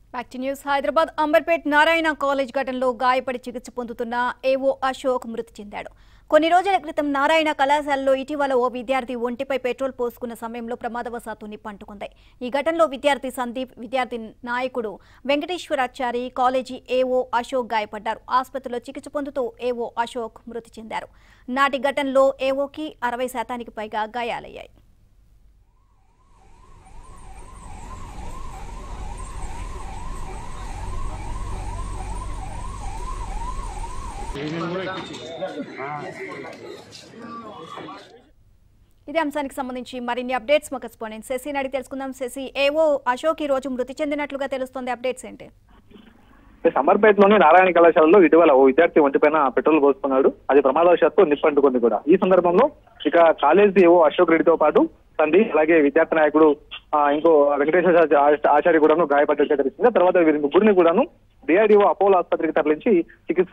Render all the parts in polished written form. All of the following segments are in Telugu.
Back to news. Hyderabad Amberpet Narayana college ఘటనలో గాయపడి చికిత్స పొందుతున్న ఏవో అశోక్ మృతి చెందాడు. కొన్ని రోజుల క్రితం నారాయణ కళాశాలలో ఇటీవల ఓ విద్యార్థి ఒంటిపై పెట్రోల్ పోసుకున్న సమయంలో ప్రమాదవశాత్తు నిప్పంటుకుంది. ఈ ఘటనలో విద్యార్థి సందీప్, విద్యార్థి నాయకుడు వెంకటేశ్వరాచారి, కాలేజీ ఏవో అశోక్ గాయపడ్డారు. ఆసుపత్రిలో చికిత్స పొందుతూ ఏవో అశోక్ మృతి చెందారు. నాటి ఘటనలో ఏవోకి 60% పైగా గాయాలయ్యాయి. ఇదే అంశానికి సంబంధించి మరిన్ని అప్డేట్స్ మా కరెస్పాండెంట్ శశిని అడిగి తెలుసుకుందాం. శశి, ఏవో అశోక్ ఈ రోజు మృతి చెందినట్లుగా తెలుస్తోంది, అప్డేట్స్ ఏంటి? అంబర్పేటలోని నారాయణ కళాశాలలో ఇటీవల ఓ విద్యార్థి ఒంటిపైన పెట్రోల్ పోసుకున్నాడు. అది ప్రమాదవశాత్తు నిప్పంటుకుంది కూడా. ఈ సందర్భంలో ఇక కాలేజీ ఏవో అశోక్ రెడ్డితో పాటు తండ్రి, అలాగే విద్యార్థి నాయకుడు ఇంకో వెంకటేశ్వర ఆచార్య కూడాను గాయపడ్డట్టుగా తెలిసింది. తర్వాత వీరి ముగ్గురిని కూడాను డిఆర్డీఓ అపోలో ఆసుపత్రికి తరలించి చికిత్స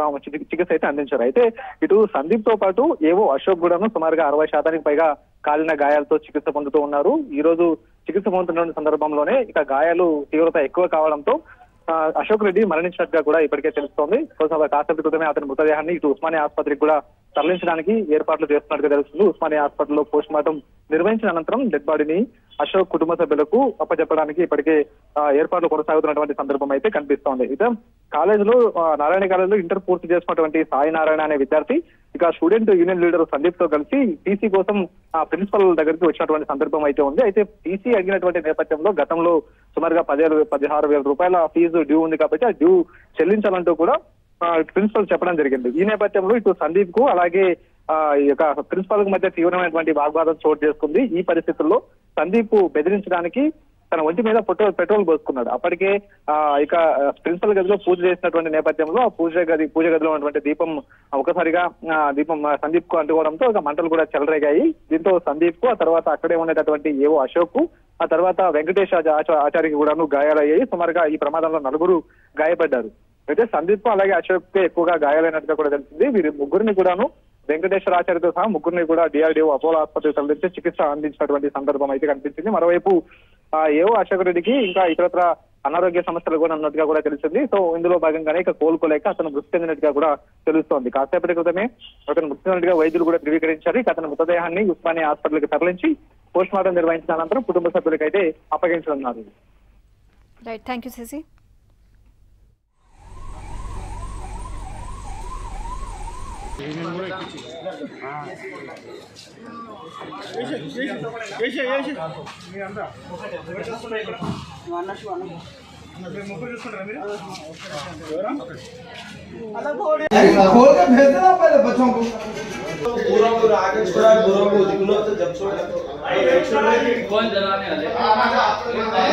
అయితే అందించారు. అయితే ఇటు సందీప్ తో పాటు ఏవో అశోక్ కూడాను సుమారుగా 60% పైగా కాలిన గాయాలతో చికిత్స పొందుతూ ఉన్నారు. ఈ రోజు చికిత్స పొందుతున్న సందర్భంలోనే ఇక గాయాలు తీవ్రత ఎక్కువ కావడంతో అశోక్ రెడ్డి మరణించినట్టుగా కూడా ఇప్పటికే తెలుస్తోంది. కాసేపటి క్రితమే అతని మృతదేహాన్ని ఇటు ఉస్మానియా ఆసుపత్రికి కూడా తరలించడానికి ఏర్పాట్లు చేస్తున్నట్టుగా తెలుస్తుంది. ఉస్మానియా హాస్పిటల్లో పోస్ట్ మార్టం నిర్వహించిన అనంతరం డెడ్ బాడీని అశోక్ కుటుంబ సభ్యులకు అప్పచెప్పడానికి ఇప్పటికే ఏర్పాట్లు కొనసాగుతున్నటువంటి సందర్భం అయితే కనిపిస్తోంది. ఇక కాలేజీలో నారాయణ కాలేజీలో ఇంటర్ పూర్తి చేసుకున్నటువంటి సాయి నారాయణ అనే విద్యార్థి ఇక స్టూడెంట్ యూనియన్ లీడర్ సందీప్ తో కలిసి టీసీ కోసం ప్రిన్సిపల్ దగ్గరికి వచ్చినటువంటి సందర్భం అయితే ఉంది. అయితే టీసీ అడిగినటువంటి నేపథ్యంలో గతంలో సుమారుగా 16,000 రూపాయల ఫీజు డ్యూ ఉంది కాబట్టి ఆ డ్యూ చెల్లించాలంటూ కూడా ప్రిన్సిపల్ చెప్పడం జరిగింది. ఈ నేపథ్యంలో ఇటు సందీప్ కు అలాగే ఈ యొక్క ప్రిన్సిపల్ కు మధ్య తీవ్రమైనటువంటి వాగ్వాదం చోటు చేసుకుంది. ఈ పరిస్థితుల్లో సందీప్ బెదిరించడానికి తన ఒంటి మీద పెట్రోల్ పోసుకున్నాడు. అప్పటికే ఇక ప్రిన్సిపల్ గదిలో పూజ చేసినటువంటి నేపథ్యంలో ఆ పూజ గదిలో ఉన్నటువంటి దీపం ఒకసారిగా సందీప్ కు అంటుకోవడంతో ఇక మంటలు కూడా చెలరేగాయి. దీంతో సందీప్ కు, ఆ తర్వాత అక్కడే ఉండేటటువంటి ఏవో అశోక్ కు, ఆ తర్వాత వెంకటేష్ ఆచార్యకి కూడాను గాయాలయ్యాయి. సుమారుగా ఈ ప్రమాదంలో 4 గాయపడ్డారు. అయితే సందీప్ అలాగే అశోక్ కి ఎక్కువగా గాయాలైనట్టుగా కూడా తెలిసింది. వీరి ముగ్గురిని కూడాను వెంకటేశ్వర ఆచార్యతో సహా ముగ్గురిని కూడా డిఆర్డీఓ అపోలో ఆసుపత్రికి తరలించి చికిత్స అందించినటువంటి సందర్భం అయితే కనిపించింది. మరోవైపు ఏవో అశోక్ రెడ్డికి ఇంకా ఇతరత్ర అనారోగ్య సమస్యలు కూడా ఉన్నట్టుగా కూడా తెలిసింది. సో ఇందులో భాగంగానే ఇక కోలుకోలేక అతను మృతి చెందినట్టుగా కూడా తెలుస్తోంది. కాసేపటి క్రితమే అతను మృతి చెందినట్టుగా వైద్యులు కూడా ధృవీకరించారు. ఇక అతని మృతదేహాన్ని ఉస్మానియా హాస్పిటల్కి తరలించి పోస్ట్ మార్టం నిర్వహించిన అనంతరం కుటుంబ సభ్యులకైతే అప్పగించనున్నారు. Right, thank you Shashi. कौन जलाने वाले